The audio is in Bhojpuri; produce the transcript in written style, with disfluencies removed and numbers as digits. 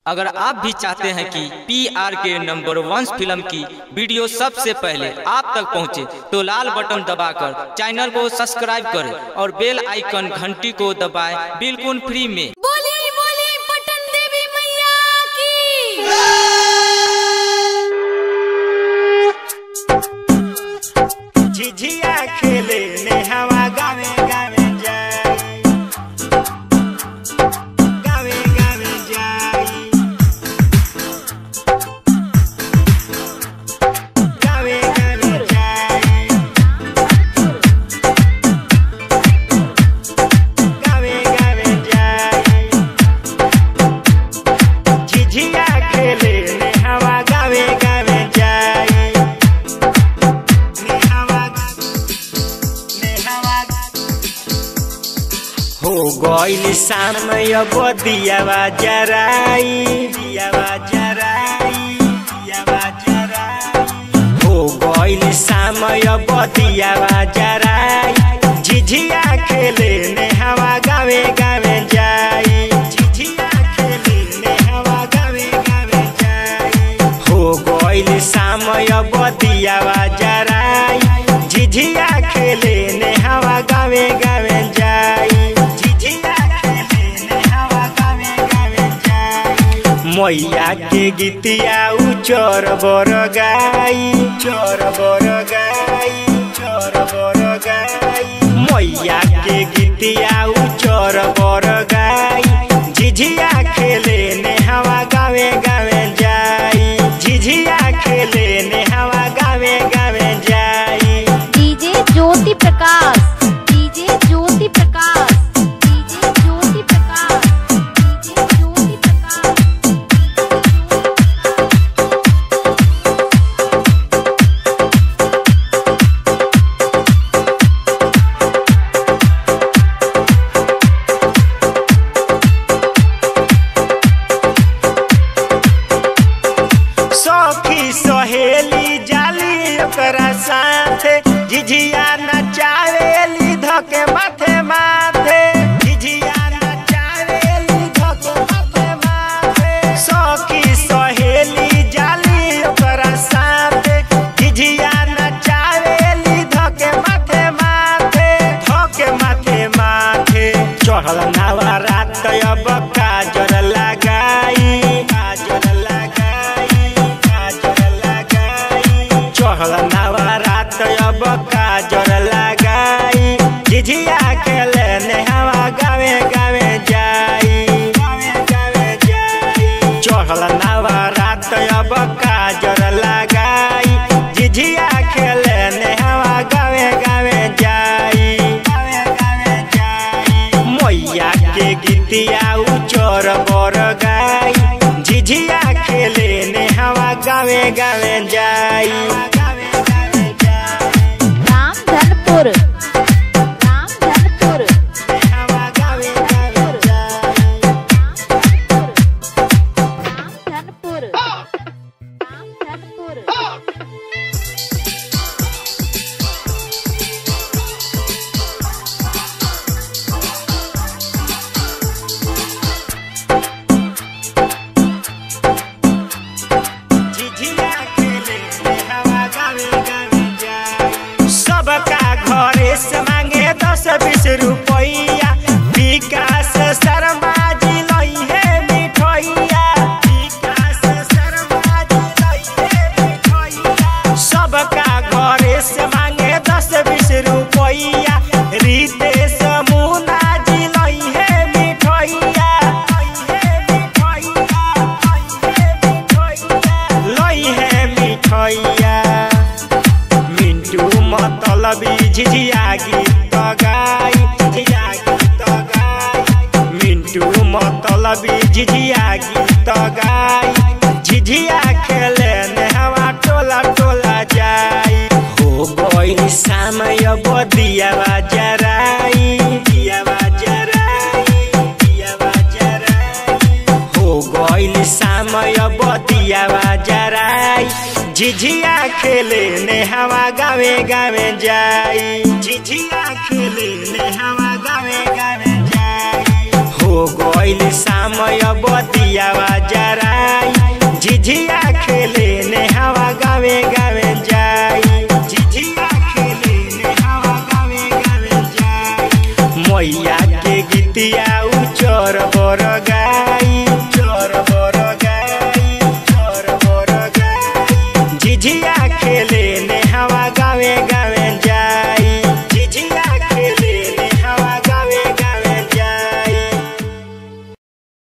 अगर आप भी चाहते हैं कि PRK नंबर 1 फिल्म की वीडियो सबसे पहले आप तक पहुंचे, तो लाल बटन दबाकर चैनल को सब्सक्राइब करें और बेल आइकन घंटी को दबाएं बिल्कुल फ्री में। बोली बोली पटन देवी मैया की। झिझिया खेले ने हवा गावे गावे जाई, गावे गावे जाई, गावे गावे जाई, गावे गावे जाई। झिझिया खेले ने हवा गावे गावे जाई, हो गइल समय बदियावा जराई, दियावा जराई, दियावा जराई। हो गइल समय बदियावा जराई, झिझिया खेले ने हवा गावे गावे जाई, झिझिया खेले ने हवा गावे गावे जाई। हो गइल समय बदियावा जराई, झिझिया खेले ने हवा गावे गावे जाई, मैया के गीतिया उचर बर गाई, चोर बर गाई, चोर बर गाई। मैया के गीतिया उचर बर गाई, झिझिया खेले ने हवा गावे गावे जाई, झिझिया खेले ने हवा गावे गावे जाई। DJ Jyoti Prakash, DJ Jyoti Prakash, DJ Jyoti Prakash, DJ Jyoti Prakash. सखी सहेली जाली ओकरा साथे, झिझिया नचावेली धके माथे माथे, झिझिया नचावेली धके माथे माथे। सखी सहेली जाली ओकरा साथे, झिझिया नचावेली धके माथे माथे, धके माथे माथे। चढ़ल नवरात अब काजर लगाई, काजर लगाई, काजर लगाई। चढ़ल नवरात अब काजर लगाई, झिझिया खेले ने हवा गावे गावे जाई, गावे गावे जाई। चढ़ल नवरात अब काजर लगाई, झिझिया खेले ने हवा गावे गावे जाई, गावे गावे जाई। मैया के गीतिया उचर बर गाई, झिझिया खेले ने हवा गावे गावे जाई। रामधनपुर, रामधनपुर, हवा गावे गावे जाई। रामधनपुर, रामधनपुर। झिझिया खेले ने हवा गावे गावे जाई। सबका घरे से मांगे 10-20 रुपैया, विकास शर्मा जी लई है मिठैया, विकास शर्मा जी लई है मिठैया। सबका घरे से मांगे 10-20 रुपैया, रितेश मुना जी लई है मिठैया, लई है मिठैया। मिंटू मतलबी झिझिया गीत गाई, झिझिया गीत गाई। मिंटू मतलबी झिझिया गीत गाई, झिझिया खेले ने हवा टोला टोला जाई। हो गइल समय बदियावा जराई, दियावा जराई, दियावा जराई। हो गइल समय बदियावा जराई, झिझिया खेले ने हवा गावे गावे जाई, झिझिया खेले ने हवा गावे गावे जाई। हो हो गइल समय बतियावा जराई झिझिया खेले ने हवा गावे गावे जाई झिझिया खेले ने हवा गावे गावे जाई मैया के गीतिया उचर बर गाई चर बर गाई चर बर गाई झिझिया खेले ने हवा गावे गावे